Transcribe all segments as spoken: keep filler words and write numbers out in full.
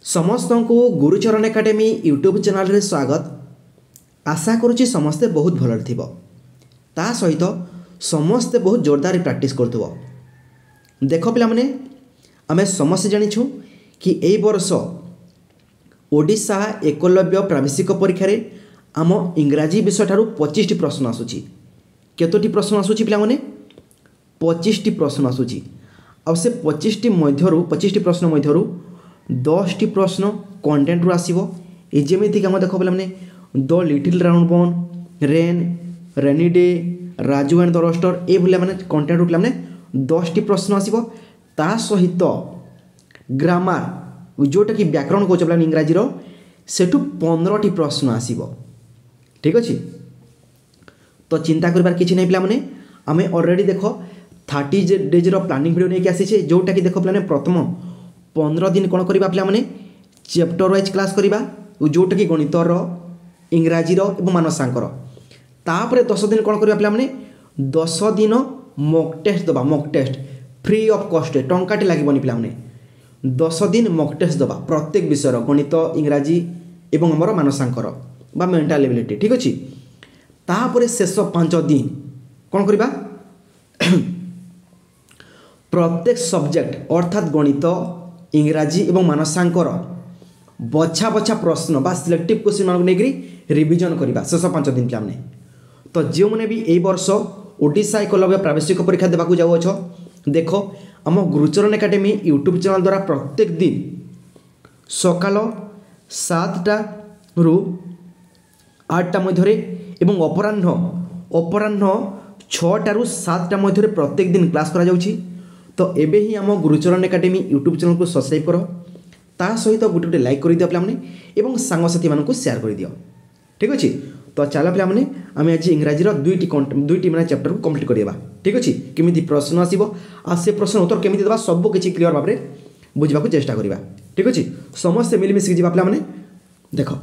समस्त को Gurucharan academy YouTube channel रे स्वागत। आशा करुच्ची समस्ते बहुत भल थी ता सहित समस्ते बहुत जोरदार प्रैक्टिस करुव। देख पिला माने आमे समस्ते जानिछु कि एई वर्ष ओडिशा एकलव्य प्रावेशिक परीक्षा रे आम इंग्राजी विषय ठारू पच्चीस टी प्रश्न आसुची। केतोटी प्रश्न आसुची पिला माने पच्चीस टी प्रश्न आसुची। आ से पच्चीस टी मध्यरु पच्चीस टी प्रश्न मध्यरु दस टी प्रश्न कंटेंट रु आसीबो। ए जेमिति कि हम देखो पिला माने the little round bun, rain, rainy day, Raju and the rooster ए भलिया माने कंटेंट रु पिला माने दस टी प्रश्न आसीबो। ता सहित ग्रामर जोटा कि व्याकरण को पिला इंग्राजी रो सेठु पंद्रह टी प्रश्न आसीबो। ठीक अछि, तो चिंता करबार किछि नै पिला माने आमे ऑलरेडी देखो तीस डेज रो प्लानिंग वीडियो नै कि आसी छे। जोटा कि देखो पिला माने प्रथम पंद्रह दिन कौन करवा पिला माने चैप्टर वाइज क्लास करवा जोटा कि गणित रो, इंग्राजी रो एवं मानसांकर। तापरे दस दिन कौन करवा पिला माने दस दिन मॉक टेस्ट दबा। Mock test free of cost टंकाटे लागबनी पिला माने दस दिन मॉक टेस्ट दबा प्रत्येक विषय गणित, इंग्राजी एवं हमर मानसांकर बा मेंटल एबिलिटी। ठीक अछि, तापरे शेष पांच दिन कौन करवा प्रत्येक सब्जेक्ट अर्थात गणित, इंग्राजी एवं मानसांकर बछा बछा प्रश्न बा सिलेक्टिव क्वेश्चन मान लेकर रिविजन करवा शेष पांच दिन पिला माने। तो जो मैंने भी ए वर्ष ओडिशा एकलव्य प्रावेशिक परीक्षा देवाक जाऊ अछ, देखो आम गुरुचरण एकाडेमी यूट्यूब चैनल द्वारा प्रत्येक दिन सकाल सातटा रु आठटा मध्य एवं अपराह्न अपराह्न छटा रु सातटा मध्य प्रत्येक दिन क्लास करा जाउछि। तो एबे ही आम गुरुचरण एकाडेमी यूट्यूब चैनल को सब्सक्राइब कर, ता सहित गोटे गोटे लाइक कर दियो पिला माने एवं सांगसाथी मान को शेयर कर दियो। ठीक अछि, तो चलो पिला माने आमे आज इंग्राजी रो दुईटी दुईटी माने चैप्टर को कंप्लीट करियबा। ठीक अछि, केमिति प्रश्न आसीबो आ से प्रश्न उत्तर केमिति देबा सब किछि क्लियर भाबरे बुझबा को चेष्टा करिबा। ठीक अछि, समस्त मिली मिसि जिबा पिला माने। देखो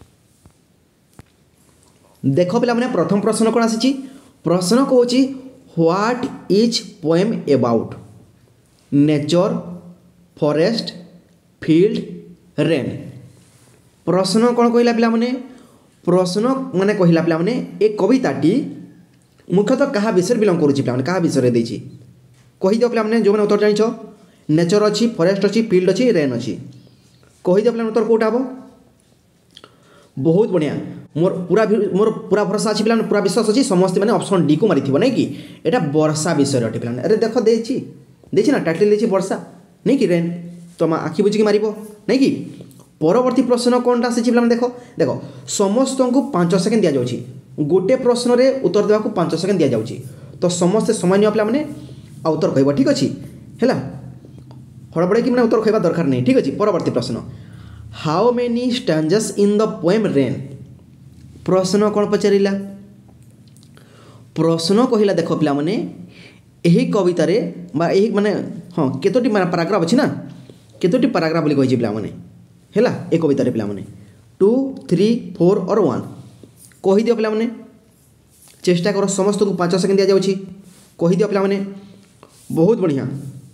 देखो पिला माने प्रथम प्रश्न कोन आसीछि। प्रश्न को होछि what is poem about? Nature, forest, field, rain. प्रश्न कौन कहला पिला माने प्रश्न माने कहला पिला माने ए कविताटी मुख्यतः कहा विषय बिलोंग करूची पिला माने कहा विषय देछि कहि दियो पिला माने। जो माने उत्तर जानिछो नेचर अछि, फॉरेस्ट अछि, फील्ड अछि, रेन अछि, कहि दियो पिला उत्तर कोटा हबो। बहुत बढ़िया, मोर पूरा मोर पूरा भरोसा अछि पिला पूरा विश्वास अछि समस्त माने ऑप्शन डी को मारिथिबो नै कि एटा वर्षा विषय अटे पिला। अरे देखो देछि देछि ना टाइटल देछि वर्षा नै कि रेन, तो मा आखि बुझी के मारिबो नै कि। परवर्ती प्रश्न कोनटा आछि पिला देखो देखो समस्त को पाँच सेकंड दिया जाउछि। गोटे प्रश्न रे उत्तर देवा को पाँच सेकंड दिया जाउछि, तो समस्त समय नियो पिला माने आ उत्तर कहबो। ठीक अछि हैला, हड़बड़े कि माने उत्तर कहबा दरकार नै। ठीक अछि, परवर्ती प्रश्न how many stanzas in the poem rain. प्रश्न कौन पचारिला प्रश्न कहला देखो पिला माने एही कविता रे बा एही माने हां केतोटी माने पैराग्राफ अछि ना, केतोटी पैराग्राफ बोली कहि पिला माने हैला ए कविता रे पिला माने टू थ्री फोर और वन कहि दियो पिला माने। चेष्टा करो समस्त को पाँच सेकंड दिया जाउछि, कहि दियो पिला माने। बहुत बढ़िया,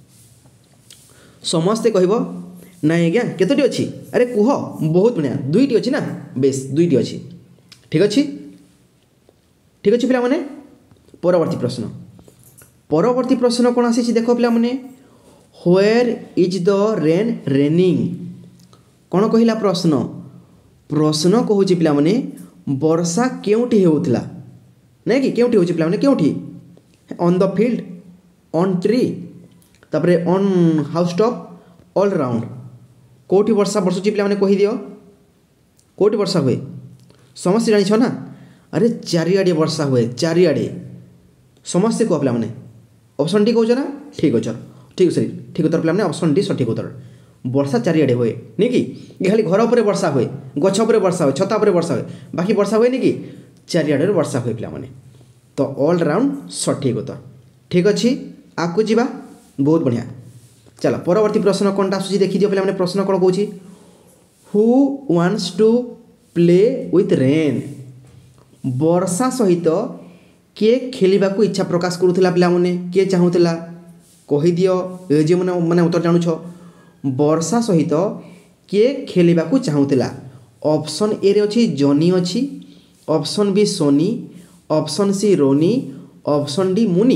समस्ते कहबो नहीं आज्ञा केतोटी अछि। अरे कुह, बहुत बढ़िया, दुईटी अछि ना, बेस दुईटी अछि। ठीक अछि ठीक अछि पिला माने। परवर्ती प्रश्न परवर्ती प्रश्न कोन आसी देखो पिला माने where is the rain raining. कोन कहिला प्रश्न प्रश्न कहूछि पिला माने वर्षा केउठी हेउतला नै कि केउठी होछि पिला माने केउठी on the field, on tree, तापरे on house top, all round. कोठी वर्षा बरसुछि पिला माने कहि दियो कोठी वर्षा हुए समस्त जानि छ ना। अरे चारिआडे वर्षा हुए, चारिआडे समस्त को पिला माने ऑप्शन डी कहछ ना। ठीक अछि, ठीक सही ठीक उत्तर पिला माने ऑप्शन डी सठिक उत्तर। वर्षा चारिआडे हुए नै कि खाली घर ऊपर वर्षा हुए, गछ ऊपर वर्षा हुए, छता ऊपर वर्षा हुए, बाकी वर्षा हुए नै कि चारिआडे वर्षा हुए पिला माने। तो ऑल राउंड सठिक उत्तर। ठीक अछि, आकु जिबा। बहुत बढ़िया, चलो परवर्ती प्रश्न कोनटा आसुची देखि दियो पिला माने। प्रश्न कोन कहूची who wants to play with rain. वर्षा सहित किए खेलिबा को इच्छा प्रकाश करूथिला पिला माने, किए चाहुथिला कहि दियो। ए जे माने माने उत्तर जानु छ वर्षा सहित किए खेलिबाकू चाहूला। ऑप्शन ए रे अछि जॉनी अछि, option B Sonny, option C Ronny, option D Moony.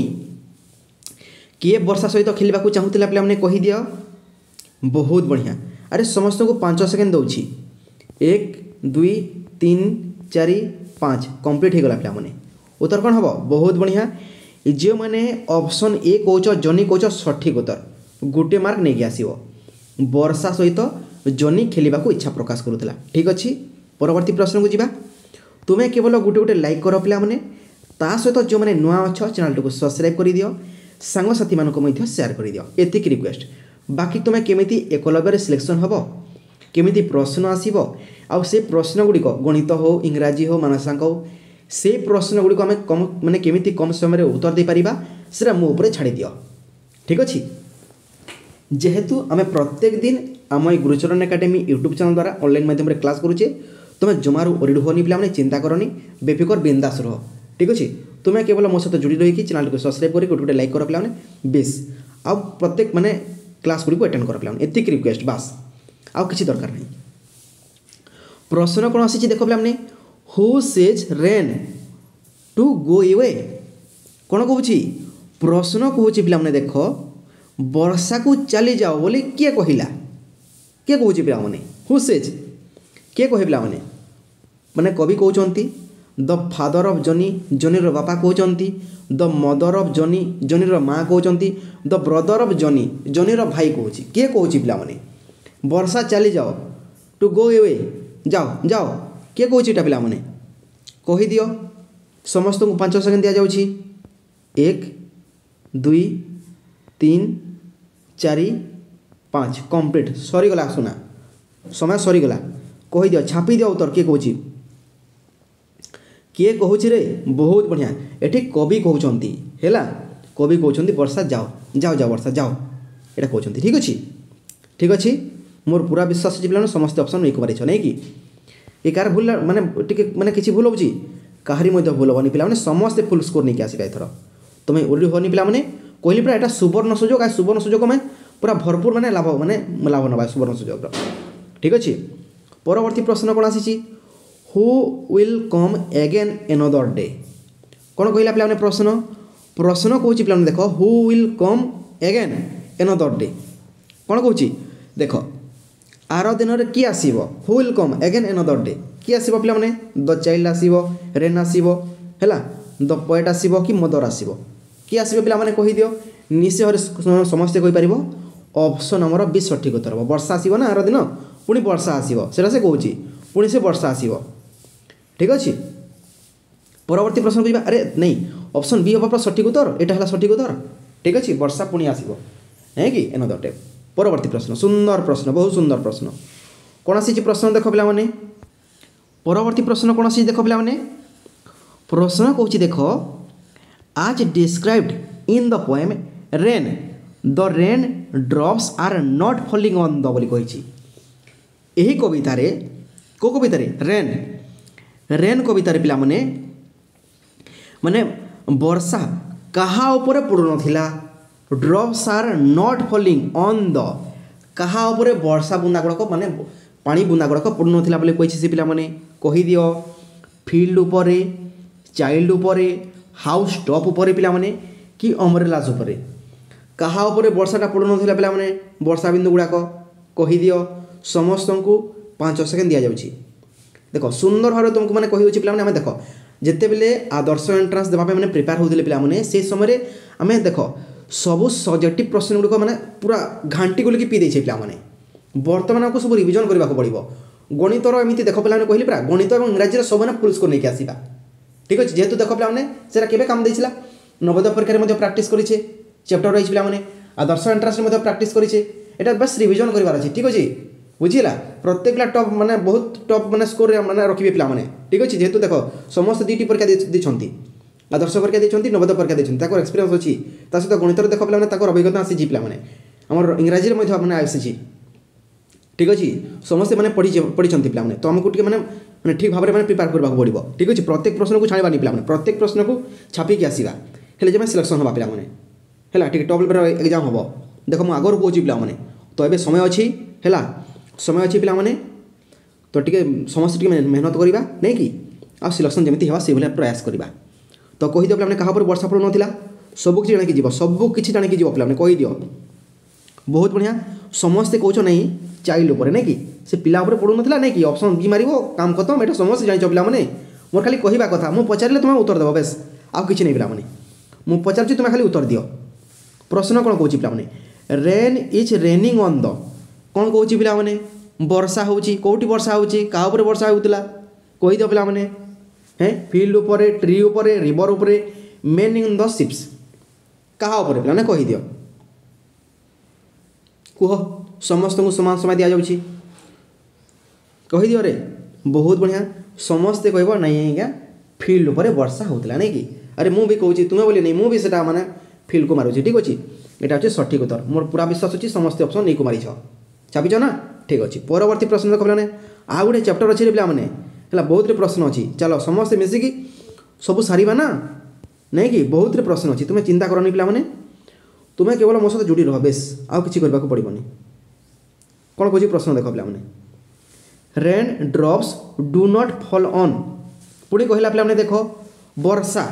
किए वर्षा सहित खेलिबाकू चाहूला पिला माने कहि दियो। बहुत बढ़िया। अरे समस्त को पाँच सेकेंड दउछि। एक दुई तीन चारि पाँच कंप्लीट हो गला पिला माने। उत्तर कौन हम? बहुत बढ़िया। जो मैंने ऑप्शन ए कौच जनी कौच सठिक उत्तर गोटे मार्क नहीं कि आसो। वर्षा सहित जनी खेलिबाकू इच्छा प्रकाश करुला। ठीक अच्छे। परवर्ती प्रश्न को जीवा। तुम्हें केवल गोटे गोटे लाइक कर पिला माने, ता सहित जो मैंने नुआ अच्छ चैनल को सब्सक्राइब कर दियो, सांगसाथी मानक मध्य शेयर कर दियो। एतिक रिक्वेस्ट। बाकी तुम्हें केमिति एकलव्य सिलेक्शन हम, केमिति प्रश्न आसीबो, आउ से प्रश्न गुड़िक गणित हो, इंग्राजी हो, मानसांक हो, से प्रश्न गुड़िक आम कम माने केमिति कम समय उत्तर दे पारिबा सेरा मो ऊपर छाड़ी दियो। ठीक अच्छे। जेहेतु आम प्रत्येक दिन आम ये गुरुचरण एकाडेमी यूट्यूब चैनल द्वारा ऑनलाइन माध्यम रे क्लास करूचे, तुम्हें जमारू ओरिड होनी पिला माने चिंता करनी, बेफिकर बिंदास रह। ठीक अच्छे। तुम्हें केवल मो सहित जोड़ी रही चैनल को सब्सक्राइब कर गोटे लाइक कर पिला माने बेस, आ प्रत्येक माने क्लास गुड़ी को अटेंड कर पिला माने। एतिक रिक्वेस्ट बास, आउ किसी दरकार नहीं। प्रश्न कौन आसी देख पिला माने, who says rain to go away. कौन कहूँ? प्रश्न कहूँ पिला माने देख, वर्षा को चली जाओ बोले किए कहला? किए कहूँ पिला माने? हु सेज किए कहे पिला माने? माने कवि कहते द फादर ऑफ जनी, जनीर बापा कहते, द मदर ऑफ जनी, जनीर माँ कहते, द ब्रदर ऑफ जनी, जनीर भाई कहूँ। किए कहूँ पिला माने? वर्षा चली जाओ टू गो अवे, जाओ जाओ, किए कहूँ इटा पिला माने? कही दियो। समस्त को पांच सेकेंड दिया जाउछि। एक दुई तीन चारि पाँच कंप्लीट सरीगला। सुना समय सरीगला। कही दियो, छापी दियो उत्तर किए कहूँ। किए कहूँ रे? बहुत बढ़िया। एठी कवि कहउछंती हैला, कवि कहउछंती वर्षा जाओ जाओ जाओ वर्षा जाओ, एटा कहउछंती। ठीक अछि। ठीक अछि। मोर पूरा विश्वास अछि पिलाने समस्त ऑप्शन एक बार छ नै कि ए कार भूल माने टिके माने किछि भूल होछि, काहरी मध्ये भूल होनी पिला माने समस्त फुल स्कोर नै कि आसी एथर। तुमे ओली होनी पिला माने कहली पूरा एटा सुवर्ण सुयोग, आ सुवर्ण सुयोग में पूरा भरपूर माने लाभ माने लाभ नबा सुवर्ण सुयोग। ठीक अछि। परवर्ती प्रश्न कोन आसी? Who will come again another day. कौन कहला पिला माने? प्रश्न प्रश्न कहूँ पिला माने देख, who will come again another day. कौन कहूँ देख, आर दिन में किए आसो? Who will come again another day किए आसो पिला माने? द चाइल्ड आसो, रेन आसो हैला, द पोएट आसो कि मदर आसो? किए आसो पिला माने कहि दियो। निश्चय समस्ते कहि परिबो ऑप्शन नंबर बी सठिक उत्तर। वर्षा आसो ना आर दिन, पुणी वर्षा आसो, सेटा से कहूँ पुणी से वर्षा आसो। ठीक अच्छे। परवर्ती प्रश्न बुझा। अरे नहीं, ऑप्शन बी हम सठिक उत्तर, यहाँ है सठिक उत्तर। ठीक अच्छे। वर्षा पुणी आसो नहीं कि एनदर डे। परवर्ती प्रश्न सुंदर प्रश्न, बहुत सुंदर प्रश्न। कौन आसी प्रश्न देख पिला माने? परवर्ती प्रश्न कौन आसी देख पिला माने? प्रश्न कहूँ देख, आज described in the poem rain, the rain drops are not falling on the बोली कही। यही कवितार को कवितार रेन रेन कवितार पिला माने माने वर्षा कहा उपरे पड़ू नथिला, drops are not falling on the, कहा उपरे वर्षा बुंदा गुड़ाक माने पानी बुंदा गुड़ाक पड़ू नथिला बोली कही। से पिला माने कहि दियो। फील्ड उपरे, चाइल्ड उपरे, हाउस टॉप उपरे पिला माने कि अम्ब्रेलास उपरे, कहा उपरे वर्षाटा पड़ू नथिला पिला माने? वर्षा बिंदु गुड़ाक कहि दियो। समस्त को पाँच सेकेंड दिया जाउछि। देख सुंदर भाव तुमको मैंने कही पिला माने देख जिते बेले आदर्श एंट्रांस देवा मैंने प्रिपेयर होते पिला माने से समय आम देख सबू सब्जेक्टिव प्रश्न गुड़िक मैंने पूरा घाटी गुलिकी पी देछे पिला माने। बर्तमान आपको सब रिविजन करने को पड़ो। गणितर एमती देख पे कहली पूरा गणित और इंग्राजी सब ना फुल स्कोर नहीं आसवा। ठीक अच्छे। जेहेतु देख पे से केवे काम देला नवोदय परीक्षा में प्राक्ट करे चैप्टर रही पे आदर्श एंट्रांस में प्राक्ट करे बस रिविजन करार अच्छे। ठीक अच्छे। बुझीला प्रत्येक पिला टॉप माने बहुत टॉप माने स्कोर माने रखिबे पिला माने। ठीक अच्छे। जेहेतु देख समस्त दुईटी परीक्षा देछंती, आदर्श परीक्षा देछंती, नवोदय परीक्षा देछंती, ताको एक्सपीरियंस अछि। ता सहित गणितर देख पिला माने ताको अभिज्ञता आसी जी पिला माने हमर इंग्राजी रे मध्ये माने आसी। ठीक अच्छे। समस्त माने पढ़ी पढ़ी पिला माने तो हमको टिके माने माने ठीक भाव में प्रिपेयर करबा पड़ो। ठीक अच्छे। प्रत्येक प्रश्न को छाड़बानी पिला माने प्रत्येक प्रश्न को छापिकी आसवा हेले जे सिलेक्शन होबा पिला माने हैला। ठीक टॉप लेवल एग्जाम होबो। देख मु आगर कहूँ पिला माने तो ये समय अच्छी हैला। समय अच्छी पे तो टी समस्त टी मेहनत करवा नहीं कि आ सिलेक्शन जमी है से प्रयास करवा। तो कहीदिव पे क्या वर्षा पड़ू ना सब किसी जाणी जीव सब किसी जाणी जीव पे कहीदिव बहुत बढ़िया समस्ते कौच नहीं चाइल्ड उपर नहीं कि से पिला उपर पड़ू ना नहीं कि ऑप्शन बी मार काम खत्म ये समस्त जान पे मोर खाली कहवा कथा मुझे पचारे तुम्हें उत्तर देव बेस आउ कि नहीं पे मुझे पचार तुम्हें खाली उत्तर दियो प्रश्न कौन कौच पे rain is raining on the कौन कौच पे वर्षा होची कौटी वर्षा होची क्या ऊपर वर्षा होता कहीदिव पे हैं फील्ड उपरे ट्री उपरे रिवर उपरे मेन इन द शिप्स क्या उपर पे कहीदिव कह समस्त को समान समय दि जाऊँगी कहीदिव रे बहुत बढ़िया समस्ते कह नहीं आज्ञा फील्ड उपरे वर्षा होता नहीं कि अरे मुझे कहूँ तुम्हें बोली नहीं मुझे से माने फील्ड को मारूँ ठीक अच्छे यहाँ हूँ सठिक उत्तर मोर पूरा विश्वास अच्छी समस्त ऑप्शन नहीं को मारिछ छापिछ ना ठीक अच्छे परवर्ती प्रश्न देख पे आ गए चैप्टर अच्छे पे है बहुत प्रश्न अच्छी चलो समस्ते मिसिकी सब सारा ना नहीं कि बहुत प्रश्न अच्छी तुम्हें चिंता करनी पे तुम्हें केवल मो सहित जोड़ी रह बेस आउ कि करने को पड़ोनी कौन कौन प्रश्न देख पे rain drops do not fall on पुणी कहला पे देख वर्षा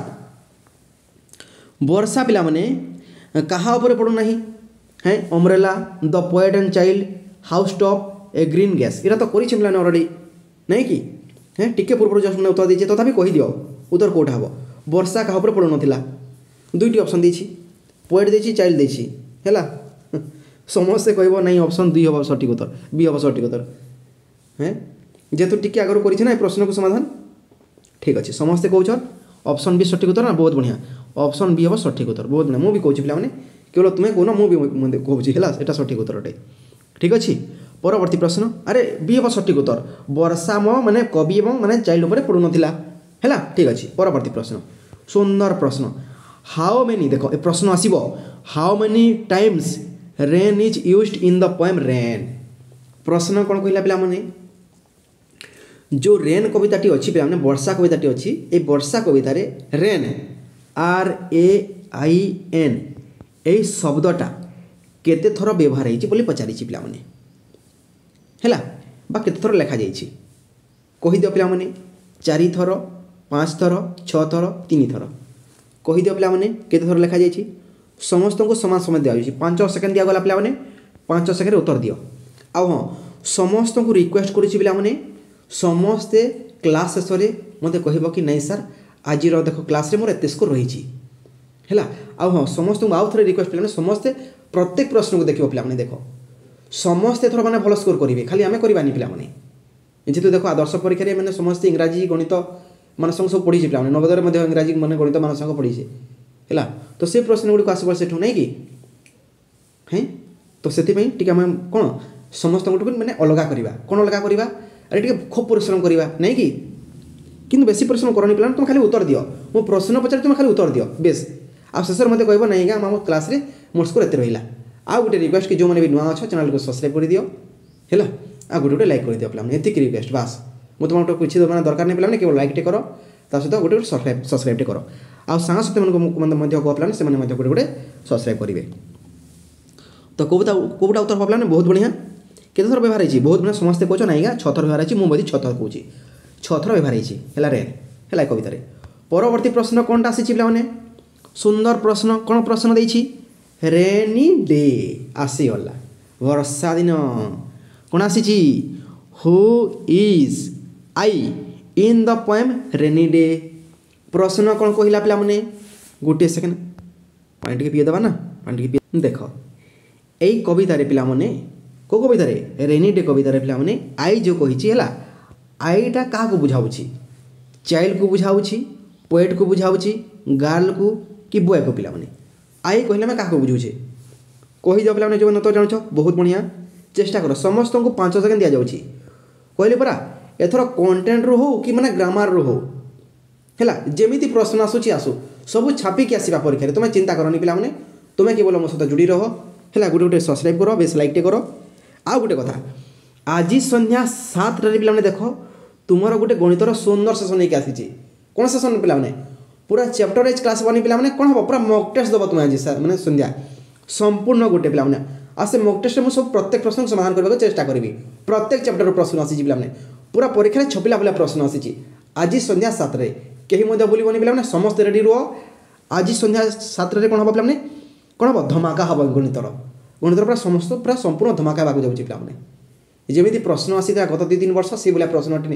वर्षा पिलाने कहा उपर पड़ूना है umbrella the poet and child house top a green grass इरा तो कर ऑलरेडी नहीं कि हैं टिके पूर्व जस्ट मैंने उत्तर देती तथापि कहीदि उत्तर कौटा हम वर्षा क्या पड़ू ना दुईटी ऑप्शन देती पोएट देती चाइल्ड देती है समस्ते कह नहीं ऑप्शन दुई हम सठिक उत्तर बी हम सठिक उत्तर हैं जेहेतु टिके आगर कर प्रश्न को समाधान ठीक अच्छे समस्ते कौन ऑप्शन बी सठिक उत्तर ना बहुत बढ़िया ऑप्शन बी हम सठिक उत्तर बहुत बढ़िया मुझे कहूँ पे केवल तुम्हें कहना मुझे कहूँ है सठिक उत्तर अटे ठीक अच्छे परवर्ती प्रश्न अरे बी हम सठिक उत्तर वर्षा म माने कवि एवं माने चाइल्ड उपर पड़ू ना ठीक अच्छे परवर्ती प्रश्न सुंदर प्रश्न हाउ मेनी देख ए प्रश्न आसब how many times rain is used in the poem rain प्रश्न कौन कहला पे जो रेन कविताटी अच्छी पे वर्षा कविताटी अच्छी ये वर्षा कवितार rain R A I N यही शब्दटा केते थर व्यवहार होती पचारि पे है केते थर लिखा जाइए कहीदिव पे चारि थर पाँच थर छः थर तीन थर कहीदिव पे केते थर लिखा जाइए समस्त को समान समय दिया पाँच सेकेंड दिगला पे पाँच सेकेंड उत्तर दियो आ हाँ समस्त को रिक्वेस्ट करें समस्ते क्लास शेष में मत कह कि नहीं सार आज देख क्लास मोर एत स्कोर रही है आ हाँ समस्त को आउ थे रिक्वेस्ट पे समस्ते प्रत्येक प्रश्न को देखो पे देख समस्ते थोड़ा मैंने भल स्कोर करेंगे खाली आम करवानी पे जेहतु देख आदर्श परीक्षा मैंने समस्त इंग्राजी गणित मान सब पढ़ी पे नवोदय इंग्राजी मैंने गणित मान संग पढ़ी है तो से प्रश्न गुड़िक आसब से नहीं कि हैं तो से आम कौन समस्त मैंने अलग करवा कौन अलग करवा अरे टे खूब परिश्रम करवा नहीं कि किंतु बेसी परिश्रम करनी पे तुम खाली उत्तर दियो मो प्रश्न पचार तुम खाली उत्तर दियो बेस आ शेष मत कह नहीं क्या आम क्लास रे मोर स्कोर एत रहा आ गोटे रिक्वेस्ट कि जो मैंने भी नुआ अच्छे चैनल को सब्सक्राइब कर दियो है आ गोटे गोटे लाइक कर दियो पे एतिक रिक्वेस्ट बास मुझे तुम किसी मैंने दरकार नहीं पे केवल लाइक टे कर सहित गोटे गोटे सब्सक्राइब सब्सक्राइब टे कर आ सांगसाथी मैं कह पे से गोटे गोटे सब्सक्राइब करेंगे तो कौटा कौटा उत्तर पे बहुत बढ़िया केते थर व्यवहार होती बहुत बढ़िया समस्ते कौन ना छः थर व्यवहार होती मुझे छः थर कहूँ छः थर व्यवहार होती है रेन है कवितार परवर्ती प्रश्न कौनटा आसी पे सुंदर प्रश्न कौन प्रश्न देती रेनी डे आसीगला वर्षा दिन कौन आसी who is I in the poem rainy day प्रश्न कौन कहला पे गोटे सेकेंड पानी टे पी देवा ना पानी टे पी देख यही कवितार पे को कवितार रेनी डे कवितार पे आई जो कही है आईटा क्या बुझाऊँ चाइल्ड को बुझाऊँ पोएट को बुझाऊँ गर्ल को कि बॉय को पिला आई कहले मैं क्या बुझे कहीदिव पे जो तो जान बहुत बढ़िया चेष्टा कर समस्त को पाँच सेकेंड दि जाऊँगी कहले परा एथर कंटेंट रू हो कि माने ग्रामर रू हो है जमी प्रश्न आसूँ आसू सब छापिकी आसवा परीक्षा तुम्हें चिंता करनी पे तुम्हें केवल मो सहित जोड़ी रह है गोटे गोटे सब्सक्राइब कर बेस लाइक टे कर आ गोटे कथा आज संध्या सात पे देख तुमर गोटे गणितर सुंदर सेसन नहीं आसी कौन सेसन पे पूरा चैप्टर वाइज क्लास बनी पे कौन हम पूरा मॉक टेस्ट दब तुम्हें आज मैंने संध्या संपूर्ण गोटे पे आ से मॉक टेस्ट में सब प्रत्येक प्रश्न समाधान करने चेष्टा करी प्रत्येक चैप्टर प्रश्न आसी पे पूरा परीक्षा छपिला भलिया प्रश्न आसी आज संध्या सात कहीं बुलबनी पे समस्त रेडी रुह आज संध्या सात कौन हम पे कौन हम धमाका हम गणितर गणितर पूरा समस्त पूरा संपूर्ण धमाका होगा जाऊँगी पे जमी प्रश्न आसी गत दुई तीन वर्ष से भाया प्रश्न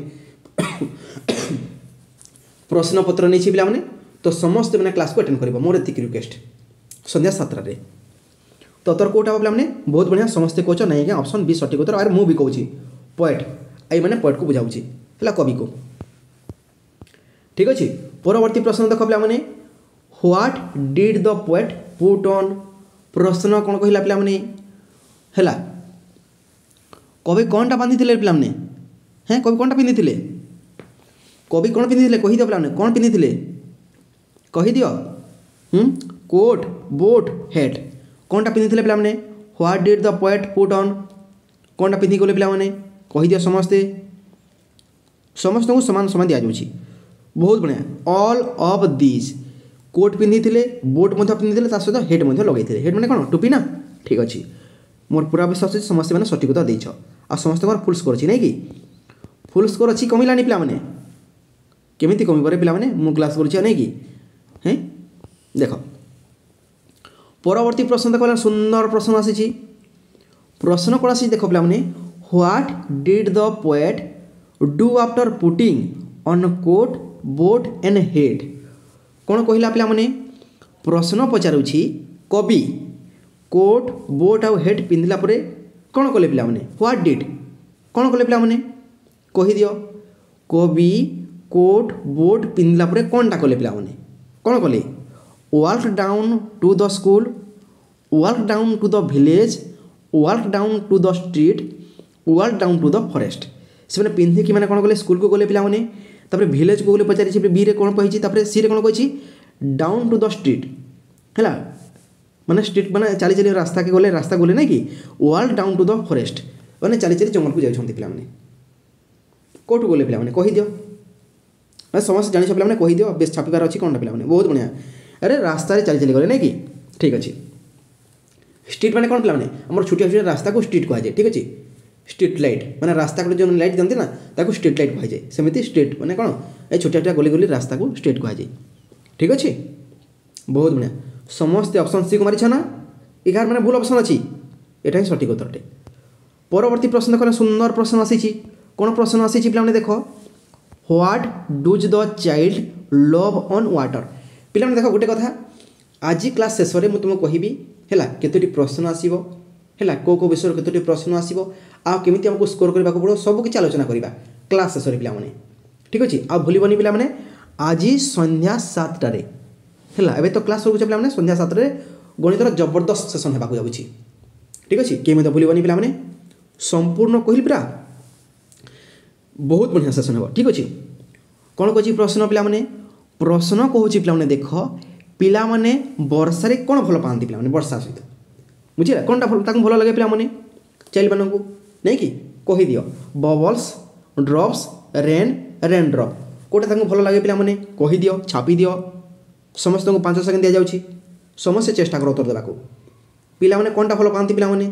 प्रश्न पत्र नहीं पे तो समस्त मैंने क्लास को अटेंड कर मोर एतिक रिक्वेस्ट संध्या सातटा तो तोर कौटा पे बहुत बढ़िया समस्ते कौच नहीं आज्ञा ऑप्शन बी सठिक उत्तर अरे मुझे कहूँ पोएट आई मैंने पोएट को बुझाऊँगी है कवि को ठीक अच्छे परवर्ती प्रश्न देख पे what did the poet put on प्रश्न कौन कहला पे है कवि कौन टा बांधी पे हैं कवि कौन टा पिंधि कवि कौन पिंधि कहीदियो पे कौन पिंधि कहीदियो कोट बोट हेट कौन टा पिंधि पे what did the poet put on कौन टा पिंधि गले पे कहीदियो समस्ते समस्त को सामान सामान दि जाऊँगी बहुत बढ़िया ऑल ऑफ दिस कोट पिंधि बोट पिंधि सहित हेट लगे हेट मैंने कौन टोपी ना ठीक अच्छे मोर पूरा विश्वास अच्छे समस्त मैंने सठिक उत्तर देछ आ समस्त फुल स्कोर अच्छी नहीं कि फुल स्कोर अच्छी कमिलानी पे केमी कमी पे पे क्लास कर नहीं कि हैं देख परवर्ती प्रश्न देख सुंदर प्रश्न आसी प्रश्न कौन आसी देख पे what did the poet do after putting on coat boot and head कौन कहला पे प्रश्न पचारुछि कवि कोट बोट आउ हेड पिंधला परे कौन कले पे व्हाट डिड कौन कले पे कहीदियो कवि कोट बोट पिंधला परे कौन टा कले पे कौन कले walk down to the school walk down to the village walk down to the street walk down to the forest से मैंने पिंधिकी मैंने कौन कले स्कूल को गले पे विलेज को गले पचारि बी रे कौन कही सी रे कौन कही डाउन टू द स्ट्रीट है माने स्ट्रीट माने चली चली रास्ता के गले रास्ता गले ना कि walk down to the forest माने चली चली जंगल को जाते पे कौटू गले पे कहीदियो समस्त जानी पे कहीदियो बेस छापार अच्छी कौन पे बहुत बढ़िया अरे रास्तार चली चली गले ना कि ठीक अच्छे स्ट्रीट मैंने कौन पे आम छोटिया छोटिया रास्ता को स्ट्रीट कहुए ठीक अच्छे स्ट्रीट लाइट मैंने रास्ता को जो लाइट दिखती ना ताको स्ट्रीट लाइट कहुए सेमती स्ट्रीट मैंने कौन ये छोटिया छोटिया गली गली रास्ता को स्ट्रीट कहुए ठीक अच्छे बहुत बढ़िया समस्ते ऑप्शन सी को मारी ना एगार मैंने भूल ऑप्शन अच्छी यहाँ ही सठिक उत्तर परवर्ती प्रश्न देख सुंदर प्रश्न आसी कौन प्रश्न आसी पे देख what does the child love on water पे देख गोटे कथा आज क्लास शेष में तुमको कहबी है केतोटी प्रश्न आसो है कौ कौ विषय केतोटी प्रश्न आसो आमती आमको स्कोर करने को पड़ो सब किसी आलोचना करवा क्लास शेष में पे ठीक अच्छे आ भूलबनी पे आज संध्या सातटार है तो क्लास रोचे पे संध्या सातटे गणितर जबरदस्त सेसन होगा जाऊँगी ठीक अच्छे किए मतलब भूलबनी पे संपूर्ण कहल पूरा बहुत बढ़िया सेसन हो ठीक अच्छे कौन कह प्रश्न पे प्रश्न कहूँ पे देख पिलाने वर्षा कौन भल पाती पे वर्षा सहित बुझे कौन टा भल लगे पे चाइल्ड मान को नहीं कि कहीदियो bubbles drops rain rain drop कौटा भल लगे पे कहीदियो छापी दियो समस्त को पांच सेकेंड दि जाऊँगी समस्त चेष्टा कर उत्तर देवाक पिलाने कौन टा भल पाती पिलाने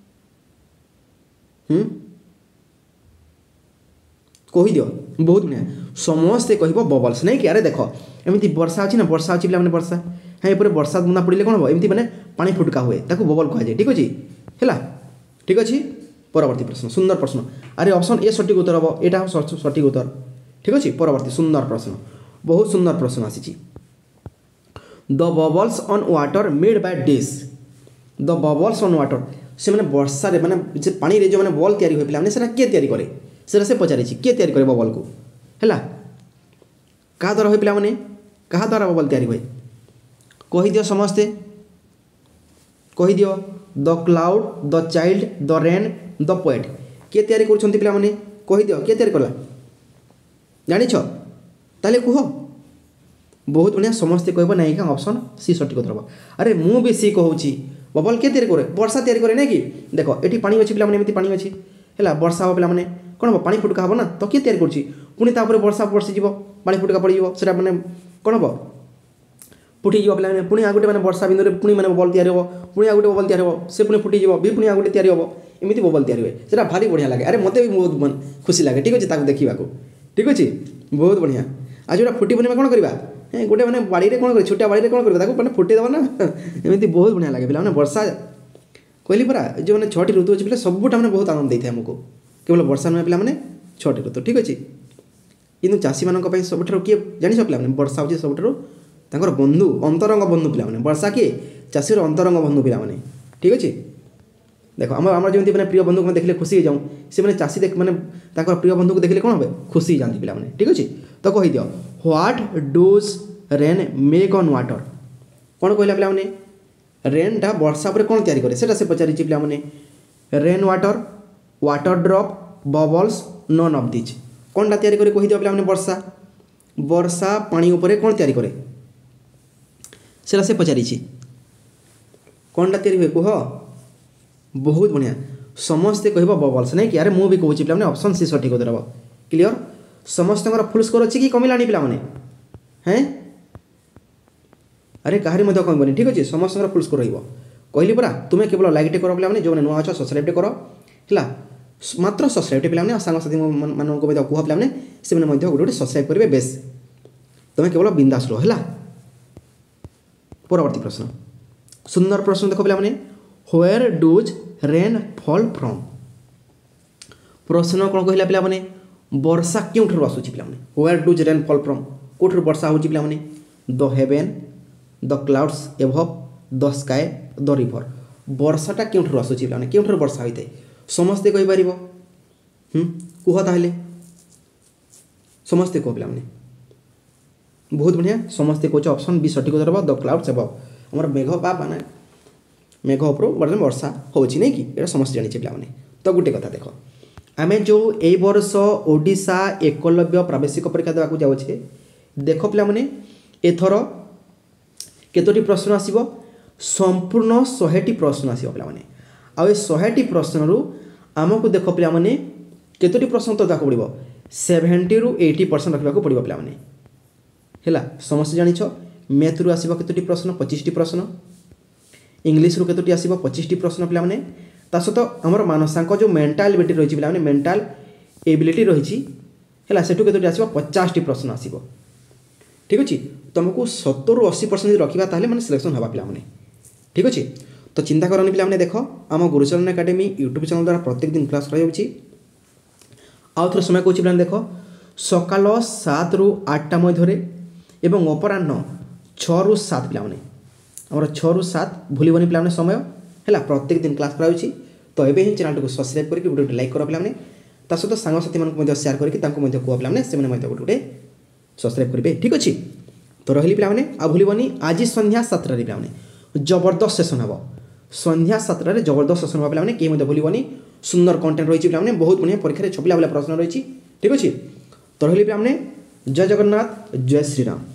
कहीदियो बहुत बढ़िया समस्ते कह बबल्स नहीं कि अरे देख एमती वर्षा अच्छी ना वर्षा अच्छी पे वर्षा हाँ ये वर्षा बुंदा पड़े कौन हम एमती मैंने पानी फुटका हुए ताको बबल कहुए ठीक अच्छे है ठीक अच्छे परवर्ती प्रश्न सुंदर प्रश्न अरे ऑप्शन ए सठिक उत्तर हम यहाँ सठिक उत्तर ठीक अच्छे परवर्ती सुंदर प्रश्न बहुत सुंदर प्रश्न आसी the bubbles on water made by dish the bubbles on water से मैंने वर्षा मैंने पानी रे जो मैंने बॉल तैयारी हुए पे से किए तैयारी करे से पचारि किए तैयारी करे बबल को है क्या द्वारा हुए पे क्या द्वारा बबल तैयारी हुए कहीदियो समस्ते कहीदियो the cloud the child the rain the poet किए तैयारी कर पे कहीदियो किए तैयारी कला जानिछ ताले कह बहुत बढ़िया समस्ते कह ना क्या ऑप्शन सी सठिक उत्तर हम अरे मु भी सी कहूँ बबल किए तैयारी करे वर्षा तैयारी करे ना कि देख ये पानी अच्छी पे पानी अच्छी है वर्षा हम पे कौन हम पानी फुटका हम ना तो किए तैयारी कर पुणी वर्षा बर्षी पानी फुटका पड़ जाए मैंने कौन हम फुटिଯିବ ପିଲାମାନେ ପୁଣି ଆଉ ଗୋଟେ ମାନେ ବର୍ଷା ବିନ୍ଦୁରେ ପୁଣି ମାନେ ବବଲ୍ ତିଆରି ହେବ ପୁଣି ଆଉ ଗୋଟେ ବବଲ୍ ତିଆରି ହେବ ସେ ପୁଣି ଫୁଟିଯିବ ବି ପୁଣି ଆଉ ଗୋଟେ ତିଆରି ହେବ ଏମିତି ବବଲ୍ ତିଆରି ହୁଏ ସେଇଟା ଭାରି ବଢ଼ିଆ ଲାଗେ ଆରେ ମୋତେ ବି ବହୁତ ଖୁସି ଲାଗେ ଠିକ୍ ଅଛି ତାକୁ ଦେଖିବାକୁ ଠିକ୍ ଅଛି ବହୁତ ବଢ଼ିଆ ଆଉ ଯେଉଁଟା ଫୁଟିବନି ଆମେ କ'ଣ କରିବା হ্যাঁ গোটে মানে বাড়িরে কোণ করে ছোটিয়া বাড়িরে কোণ করবে তাকে মানে ফুটাই দেবা না এমনি বহুত বঢ়িয়া লাগে পিলাମାନେ ବର୍ଷା କହିଲି ପରା ଯେଉଁ ମାନେ ଛଅଟି ଋତୁ ଅଛି ପିଲା ସବୁଟା ମାନେ ବହୁତ ଆନନ୍ଦ ଦେଇଥାଏ ଆମକୁ କେବଳ ବର୍ଷା ନୁହେଁ ପିଲାମାନେ ଛଅଟି ଋତୁ ଠିକ୍ ଅଛି କିନ୍ତୁ ଚାଷୀମାନଙ୍କ ପାଇଁ ସବୁଠାରୁ କିଏ ଜାଣିଛ ପିଲାମାନେ ବର୍ଷା ହେଉଛି ସବୁଠାରୁ ତାଙ୍କର ବନ୍ଧୁ ଅନ୍ତରଙ୍ଗ ବନ୍ଧୁ ପିଲାମାନେ ବର୍ଷା କିଏ ଚାଷୀର ଅନ୍ତରଙ୍ଗ ବନ୍ଧୁ ପିଲାମାନେ ଠିକ୍ ଅଛି ଦେଖ ଆମର ଆମର ଯେମିତି ମାନେ ପ୍ରିୟ ବନ୍ଧୁକୁ ଦେଖିଲେ ଖୁସି ହେଇଯାଉ ସେମାନେ ଚାଷୀ ମାନେ ତାଙ୍କର ପ୍ରିୟ ବନ୍ଧୁକୁ ଦେଖିଲେ କ'ଣ হবে ଖୁସି ହେଇଯାଆନ୍ତି ପିଲାମାନେ ଠିକ୍ ଅଛି ତ କହିଦିଅ what does rain make on water କ'ଣ କହିଲା ପିଲାମାନେ ରେନ୍ଟା ବର୍ଷା ଉପରେ କ'ଣ ତିଆରି କରେ ସେଇଟା ସେ ପଚାରିଛି ପିଲାମାନେ rain water water drop bubbles none of these କ'ଣଟା ତିଆରି করে କହିଦିଅ ପିଲାମାନେ ବର୍ଷା ବର୍ଷା ପାଣି ଉପରେ କ'ଣ ତିଆରି କରେ ସେଇଟା ସେ ପଚାରିଛି କ'ଣଟା ତିଆରି ହୁଏ କୁହ ବହୁତ ବଢ଼ିଆ ସମସ୍ତେ କହିବ ବବଲ୍ସ ନାଇଁ କି ଆରେ ମୁଁ ବି କହୁଛି ପିଲାମାନେ ଅପସନ୍ ସି ସଠିକ୍ ଉତ୍ତର ହେବ କ୍ଲିଅର ସମସ୍ତଙ୍କର ଫୁଲ୍ ସ୍କୋର ଅଛି କି କମିଲାଣି ପିଲାମାନେ হ্যাঁ আরে কাহারি মধ্যে কমবনি ঠিক আছে সমস্তর ফুল স্কোর রহব কহিলি পরা তুমি কেবল লাইকটে কর পিলাମାନେ যে নূয়া অছ সবসক্রাইবটে কর হলা মাত্র সবসক্রাইবটে পিলাମାନେ সাংসাথী মানুষ মধ্যে কুহ পিলাମାନେ সেমানে মধ্যে গোটে গোটে সবসক্রাইব করবে বেশ তুমি কেবল বিন্দাস রহ হলা পরবর্তী প্রশ্ন সুন্দর প্রশ্ন দেখো পিলাମାନେ where does rain fall from প্রশ্ন কোণ কহিলা পিলাମାନେ ବର୍ଷା କେଉଁଠାରୁ ଆସୁଛି ପିଲାମାନେ where does rain fall from କେଉଁଠାରୁ ବର୍ଷା ହେଉଛି ପିଲାମାନେ the heaven the clouds above the sky the river ବର୍ଷାଟା କେଉଁଠାରୁ ଆସୁଛି ପିଲାମାନେ କେଉଁଠାରୁ ବର୍ଷା ହୋଇଥାଏ ସମସ୍ତେ କହିପାରିବ କୁହ ତାହେଲେ ସମସ୍ତେ କୁହ ପିଲାମାନେ ବହୁତ ବଢ଼ିଆ ସମସ୍ତେ କହୁଛ ଅପସନ୍ ବି ସଠିକ୍ ଉତ୍ତର ହେବ ଦ କ୍ଲାଉଡ୍ସ ଏଭଭ୍ ଆମର ମେଘ ବା ମାନେ ମେଘ ଉପରୁ ବର୍ତ୍ତମାନ ବର୍ଷା ହେଉଛି ନାଇଁ କି ଏଇଟା ସମସ୍ତେ ଜାଣିଛେ ପିଲାମାନେ ତ ଗୋଟେ କଥା ଦେଖ ଆମେ ଯେଉଁ ଏଇ ବର୍ଷ ଓଡ଼ିଶା ଏକଲବ୍ୟ ପ୍ରାବେଶିକ ପରୀକ୍ଷା ଦେବାକୁ ଯାଉଛେ देख पिलाମାନେ एथर केतोटी प्रश्न आसीबो संपूर्ण सौ प्रश्न आसीबो पिलाମାନେ आ ए सौ प्रश्न रु आमको देख पिलाମାନେ केतोटी प्रश्न तो दाको पड़िबो सत्तर रु अस्सी परसेंट रखबाको पड़िबो पिलाମାନେ हैला समस्त जानिछ मैथ रु आसीबो केतोटी प्रश्न पच्चीस टी प्रश्न इंग्लिश रु केतोटी आसीबो पच्चीस टी प्रश्न पिलाମାନେ ता सहित हमर मानसांक जो मेंटल एबिलिटी रहिछि पिलाମାନେ मेंटल एबिलिटी रहिछि हैला सेटु केतोटी आसीबो पचास टी प्रश्न आसीबो ठीक अच्छे तुमको सत्तर रु अस्सी परसेंट रखा ताले मैंने सिलेक्शन हवा पिलाମାନେ ठीक अच्छे तो चिंता करनी पिलाମାନେ देख आम गुरुचरण एकेडमी यूट्यूब चैनल द्वारा प्रत्येक दिन क्लास रही आउ थे समय कौन पिलाମାନେ देख सकाल सात रु आठटा मध्य एवं अपराह्न छः रु सात पिलाମାନେ आमर छः रु सात भूलबनी पिलाମାନେ समय है प्रत्येक दिन क्लास कराऊँगी तो ये ही चैनल को सब्सक्राइब करके गोटे गोटे लाइक कर पिलाମାନେ ता सहित सांगसाथी मानक शेयर करके गोटे गोटे गोटे सब्सक्राइब करेंगे ठीक अच्छे तो रही पिलाମାନେ आ भूलबनी आज संध्या सातटा पिलाମାନେ जबरदस्त सेसन हम संध्या सातटा जबरदस्त सेसन हम पिलाମାନେ कहीं भूलबनी सुंदर कंटेंट रही पिलाମାନେ बहुत बढ़िया परीक्षा छपिला वाला प्रश्न रही ठीक अच्छे तो रही पिलाମାନେ जय जगन्नाथ जय श्रीराम।